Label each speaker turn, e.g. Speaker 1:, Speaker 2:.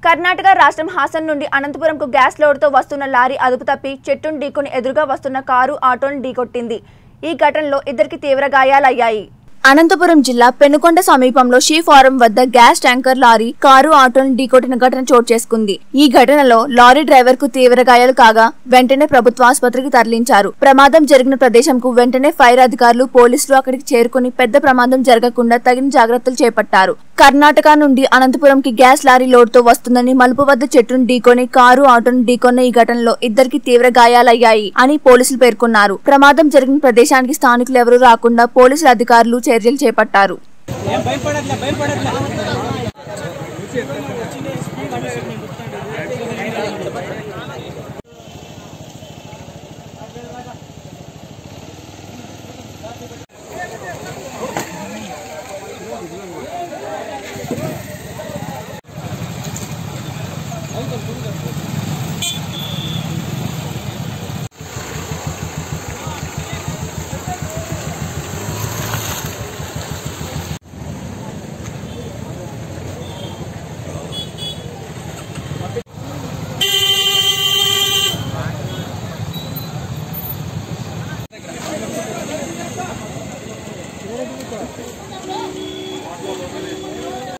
Speaker 1: కర్ణాటక రాష్ట్రం హాసన్ నుండి అనంతపురంకు గ్యాస్ లోడ్తో వస్తున్న లారీ అదుపు తప్పి చెట్టును ఢీకొని ఎదురుగా వస్తున్న కారు ఆటోను ఢీకొట్టింది. ఈ ఘటనలో ఇద్దరికి తీవ్ర గాయాలయ్యాయి. అనంతపురం జిల్లా పెనుకొండ సమీపంలో షీ ఫారం వద్ద గ్యాస్ ట్యాంకర్ లారీ కారు ఆటోను ఢీకొట్టిన ఘటన చోటు చేసుకుంది. ఈ ఘటనలో లారీ డ్రైవర్ కు తీవ్ర గాయాలు కాగా వెంటనే ప్రభుత్వ ఆసుపత్రికి తరలించారు. ప్రమాదం జరిగిన ప్రదేశంకు వెంటనే ఫైర్ అధికారులు పోలీసులు అక్కడికి చేరుకుని పెద్ద ప్రమాదం జరగకుండా తగిన జాగ్రత్తలు చేపట్టారు. కర్ణాటక నుండి అనంతపురంకి గ్యాస్ లారీ లోడ్తో వస్తుందని మలుపు వద్ద చెట్టును ఢీకొని కారు ఆటోను ఢీకొన్న ఈ ఘటనలో ఇద్దరికి తీవ్ర గాయాలయ్యాయి అని పోలీసులు పేర్కొన్నారు. ప్రమాదం జరిగిన ప్రదేశానికి స్థానికులు ఎవరూ రాకుండా పోలీసుల అధికారులు చర్యలు చేపట్టారు.